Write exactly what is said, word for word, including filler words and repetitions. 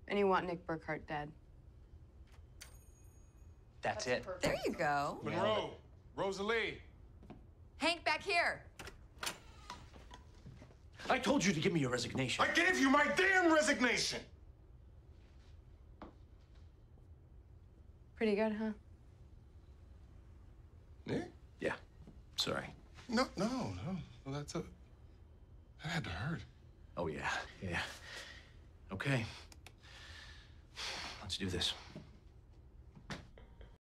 And you want Nick Burkhart dead. That's, That's it. Perfect. There you go. Monroe, Rosalie. Hank, back here. I told you to give me your resignation. I gave you my damn resignation! Pretty good, huh? Nick? Yeah. Sorry. No, no, no. Well, that's a... That had to hurt. Oh, yeah. Yeah. Okay. Let's do this.